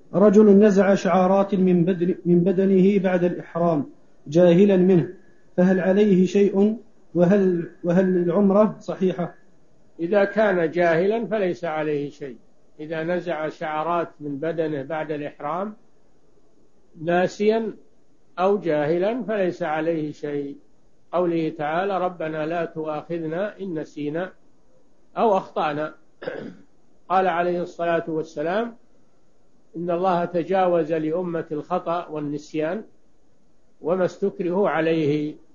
رجل نزع شعارات من بدنه بعد الإحرام جاهلا منه، فهل عليه شيء؟ وهل العمرة صحيحة؟ إذا كان جاهلا فليس عليه شيء. إذا نزع شعرات من بدنه بعد الإحرام ناسيا أو جاهلا فليس عليه شيء. قوله تعالى: ربنا لا تؤاخذنا إن نسينا أو أخطأنا. قال عليه الصلاة والسلام: إن الله تجاوز لأمة الخطأ والنسيان وما استكرهوا عليه.